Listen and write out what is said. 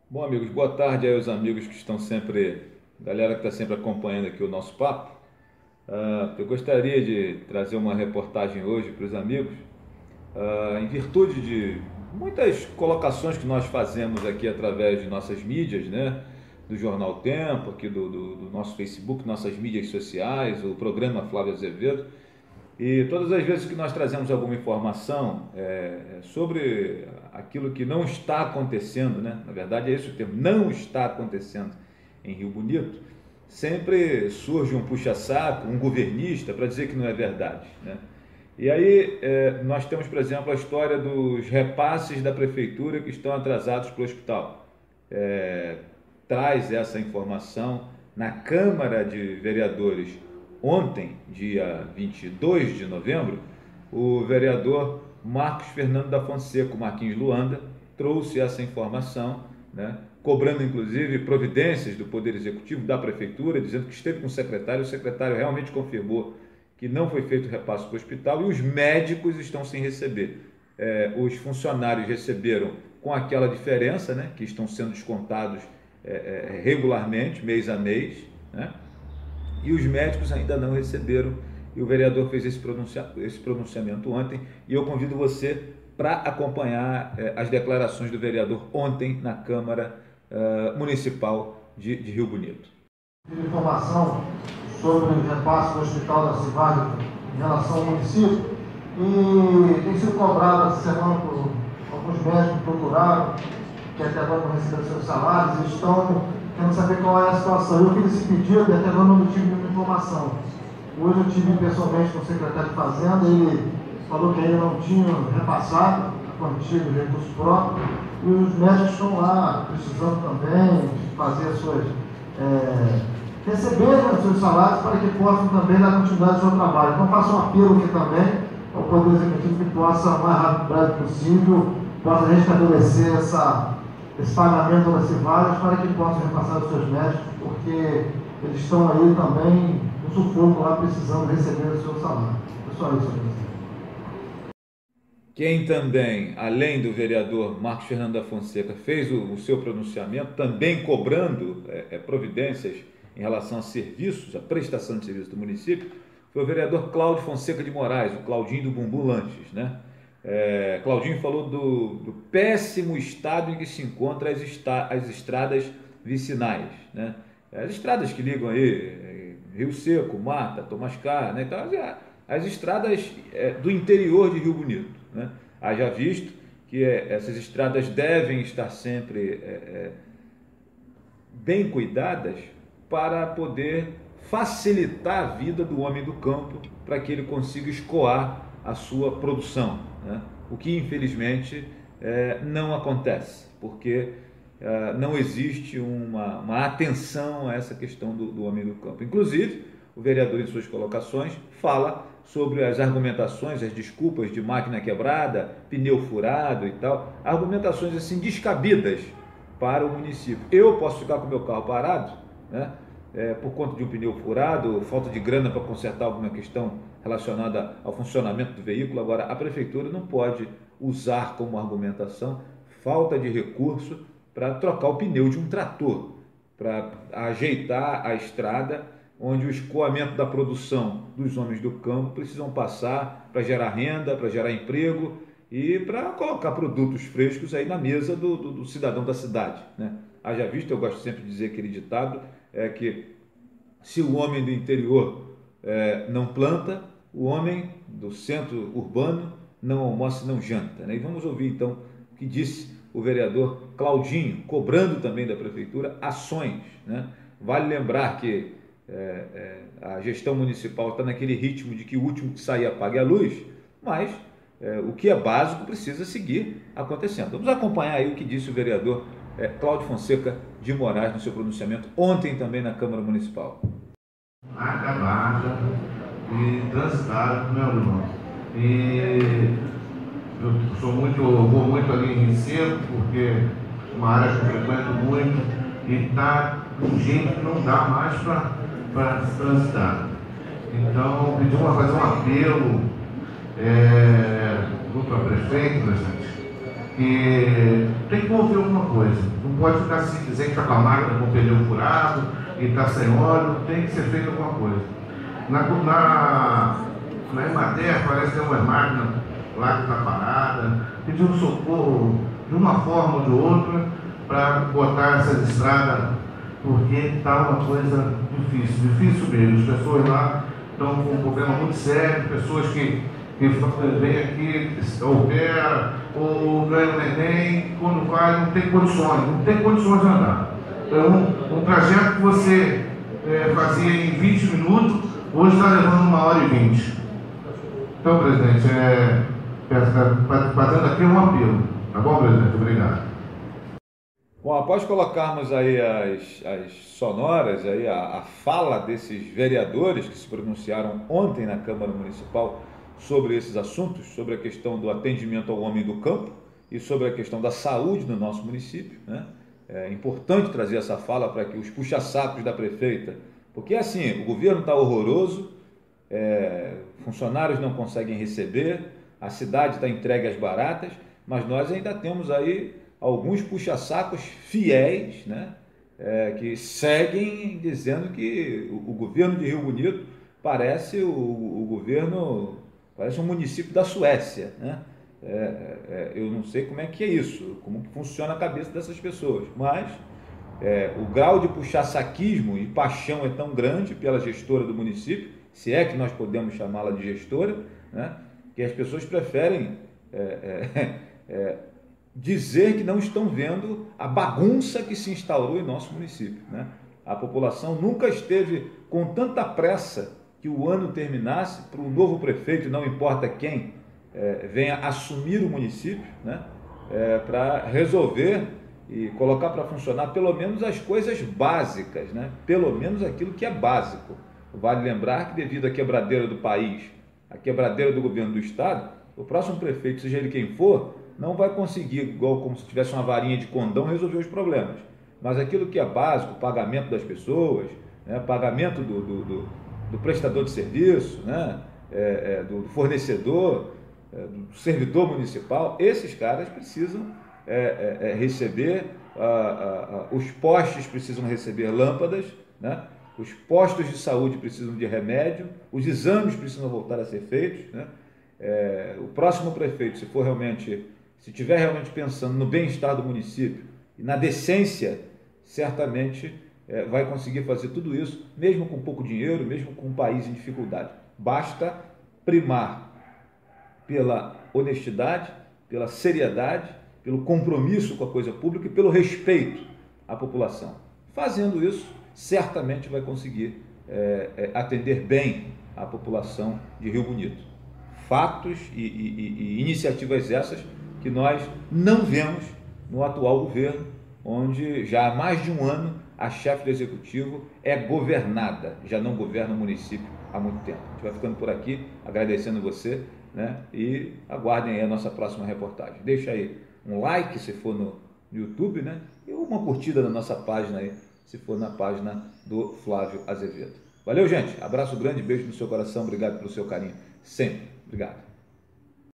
Bom, amigos, boa tarde aí aos amigos que estão sempre, galera que está sempre acompanhando aqui o nosso papo. Eu gostaria de trazer uma reportagem hoje para os amigos, em virtude de muitas colocações que nós fazemos aqui através de nossas mídias, né? Do Jornal Tempo, aqui do nosso Facebook, nossas mídias sociais, o programa Flávio Azevedo. E todas as vezes que nós trazemos alguma informação sobre aquilo que não está acontecendo, né? Na verdade é esse o termo, não está acontecendo em Rio Bonito, sempre surge um puxa-saco, um governista para dizer que não é verdade, né? E aí nós temos, por exemplo, a história dos repasses da prefeitura que estão atrasados para o hospital. Traz essa informação na Câmara de Vereadores. Ontem, dia 22 de novembro, o vereador Marcos Fernando da Fonseca, Marquinhos Luanda, trouxe essa informação, né, cobrando inclusive providências do Poder Executivo, da Prefeitura, dizendo que esteve com o secretário realmente confirmou que não foi feito repasse para o hospital e os médicos estão sem receber. Os funcionários receberam com aquela diferença, né, que estão sendo descontados regularmente, mês a mês, né? E os médicos ainda não receberam, e o vereador fez esse pronunciamento ontem, e eu convido você para acompanhar as declarações do vereador ontem na Câmara Municipal de Rio Bonito. Informação sobre o repasse do Hospital da Civalha em relação ao município, e tem sido cobrado essa semana por alguns médicos que procuraram, que até agora não receberam seus salários, e estão querendo saber qual é a situação. Eu fiz esse pedido e até agora não tive nenhuma informação. Hoje eu tive pessoalmente com o secretário de Fazenda, ele falou que ainda não tinha repassado a quantia do recurso próprio, e os médicos estão lá precisando também de fazer as suas receber os seus salários para que possam também dar continuidade ao seu trabalho. Então faço um apelo aqui também ao Poder Executivo que possa, o mais rápido possível, possa restabelecer esse pagamento das Civalhas para que possam repassar os seus médicos, porque eles estão aí também no sufoco lá precisando receber o seu salário. É só isso, presidente. Quem também, além do vereador Marcos Fernando da Fonseca, fez o seu pronunciamento, também cobrando providências em relação a serviços, a prestação de serviços do município, foi o vereador Cláudio Fonseca de Moraes, o Claudinho do Bumbum Lanches, né? Claudinho falou do péssimo estado em que se encontram as estradas vicinais, né? As estradas que ligam aí Rio Seco, Mata, Tomascar, né? Então, as estradas do interior de Rio Bonito, né? Haja visto que essas estradas devem estar sempre bem cuidadas para poder facilitar a vida do homem do campo, para que ele consiga escoar a sua produção, né? O que infelizmente não acontece, porque não existe uma atenção a essa questão do homem do campo. Inclusive, o vereador em suas colocações fala sobre as argumentações, as desculpas de máquina quebrada, pneu furado e tal, argumentações assim descabidas para o município. Eu posso ficar com o meu carro parado, né? Por conta de um pneu furado, falta de grana para consertar alguma questão relacionada ao funcionamento do veículo. Agora, a prefeitura não pode usar como argumentação falta de recurso para trocar o pneu de um trator, para ajeitar a estrada onde o escoamento da produção dos homens do campo precisam passar para gerar renda, para gerar emprego e para colocar produtos frescos aí na mesa do cidadão da cidade, né? Haja visto, eu gosto sempre de dizer aquele ditado, que se o homem do interior não planta, o homem do centro urbano não almoça e não janta, né? E vamos ouvir então o que disse o vereador Claudinho, cobrando também da prefeitura ações, né? Vale lembrar que a gestão municipal está naquele ritmo de que o último que sair apague a luz, mas o que é básico precisa seguir acontecendo. Vamos acompanhar aí o que disse o vereador Cláudio Fonseca de Moraes no seu pronunciamento ontem também na Câmara Municipal. Acabada e transitada com meu aluno. E eu vou muito ali em Seco, porque é uma área que eu frequento muito e está com gente que não dá mais para transitar. Então, pedi para fazer um apelo para a prefeita, que tem que ouvir alguma coisa. Não pode ficar assim, dizer que está com a máquina com o pneu furado e está sem óleo, tem que ser feito alguma coisa. Na Emater parece que tem uma máquina lá que está parada, pedindo socorro de uma forma ou de outra para botar essas estradas, porque está uma coisa difícil mesmo. As pessoas lá estão com um problema muito sério, pessoas que vêm aqui, opera, ou ganham neném, quando vai não tem condições de andar. Então, um trajeto que você fazia em 20 minutos, hoje está levando 1h20. Então, presidente, fazendo aqui um apelo. Tá bom, presidente? Obrigado. Bom, após colocarmos aí as sonoras, aí a fala desses vereadores que se pronunciaram ontem na Câmara Municipal sobre esses assuntos, sobre a questão do atendimento ao homem do campo e sobre a questão da saúde no nosso município, né? É importante trazer essa fala para que os puxa-sacos da prefeita, porque assim, o governo está horroroso, funcionários não conseguem receber, a cidade está entregue às baratas, mas nós ainda temos aí alguns puxa-sacos fiéis, né? Que seguem dizendo que o governo de Rio Bonito parece o governo, parece um município da Suécia, né? Eu não sei como é que é isso, como que funciona a cabeça dessas pessoas, mas o grau de puxa-saquismo e paixão é tão grande pela gestora do município, se é que nós podemos chamá-la de gestora, né? Que as pessoas preferem dizer que não estão vendo a bagunça que se instaurou em nosso município, né? A população nunca esteve com tanta pressa que o ano terminasse para o novo prefeito, não importa quem venha assumir o município, né? Para resolver e colocar para funcionar pelo menos as coisas básicas, né? Pelo menos aquilo que é básico. Vale lembrar que devido à quebradeira do país, a quebradeira do governo do estado, o próximo prefeito, seja ele quem for, não vai conseguir, igual como se tivesse uma varinha de condão, resolver os problemas. Mas aquilo que é básico, pagamento das pessoas, né? Pagamento do prestador de serviço, né? Do fornecedor, do servidor municipal, esses caras precisam receber, os postes precisam receber lâmpadas, né? Os postos de saúde precisam de remédio, os exames precisam voltar a ser feitos, né? O próximo prefeito, se estiver realmente pensando no bem-estar do município e na decência, certamente vai conseguir fazer tudo isso, mesmo com pouco dinheiro, mesmo com um país em dificuldade. Basta primar pela honestidade, pela seriedade, pelo compromisso com a coisa pública e pelo respeito à população. Fazendo isso, certamente vai conseguir atender bem a população de Rio Bonito. Fatos e iniciativas essas que nós não vemos no atual governo, onde já há mais de um ano a chefe do executivo é governada, já não governa o município há muito tempo. A gente vai ficando por aqui, agradecendo você, né? E aguardem aí a nossa próxima reportagem. Deixa aí um like se for no YouTube, né? E uma curtida na nossa página aí, se for na página do Flávio Azevedo. Valeu, gente. Abraço grande, beijo no seu coração. Obrigado pelo seu carinho. Sempre. Obrigado.